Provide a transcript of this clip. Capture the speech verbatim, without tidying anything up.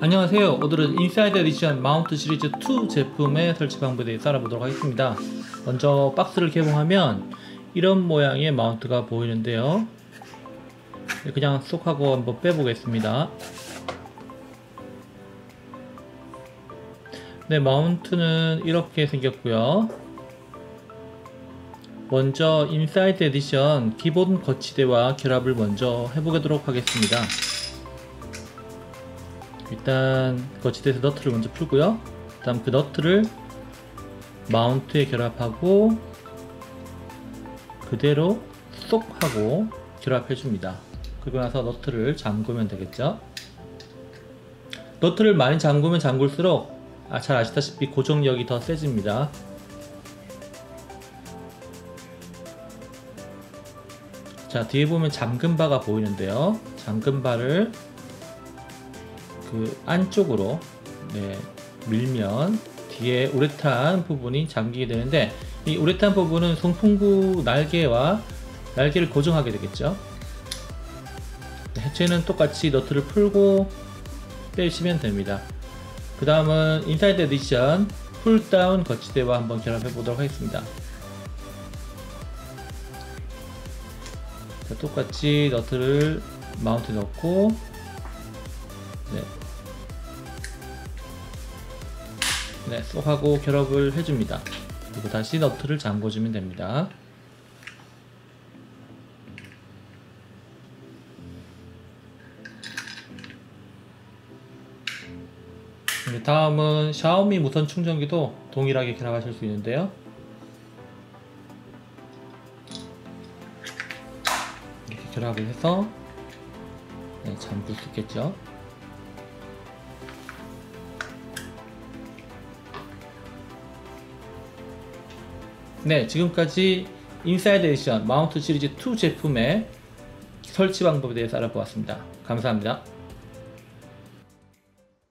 안녕하세요. 오늘은 인사이드 에디션 마운트 시리즈 투 제품의 설치 방법에 대해서 알아보도록 하겠습니다. 먼저 박스를 개봉하면 이런 모양의 마운트가 보이는데요, 그냥 쏙 하고 한번 빼보겠습니다. 네, 마운트는 이렇게 생겼고요. 먼저 인사이드 에디션 기본 거치대와 결합을 먼저 해보도록 하겠습니다. 일단 거치대에서 너트를 먼저 풀고요. 그 다음 그 너트를 마운트에 결합하고 그대로 쏙 하고 결합해 줍니다. 그리고 나서 너트를 잠그면 되겠죠. 너트를 많이 잠그면 잠글수록 아, 잘 아시다시피 고정력이 더 세집니다. 자, 뒤에 보면 잠금 바가 보이는데요, 잠금 바를 그 안쪽으로 네, 밀면 뒤에 우레탄 부분이 잠기게 되는데, 이 우레탄 부분은 송풍구 날개와 날개를 고정하게 되겠죠. 해체는 똑같이 너트를 풀고 빼시면 됩니다. 그 다음은 인사이드 에디션 풀다운 거치대와 한번 결합해 보도록 하겠습니다. 자, 똑같이 너트를 마운트에 넣고 네. 네, 쏙 하고 결합을 해줍니다. 그리고 다시 너트를 잠궈주면 됩니다. 다음은 샤오미 무선 충전기도 동일하게 결합하실 수 있는데요, 이렇게 결합을 해서 네, 잠글 수 있겠죠. 네, 지금까지 인사이드 에디션 마운트 시리즈 투 제품의 설치 방법에 대해서 알아보았습니다. 감사합니다.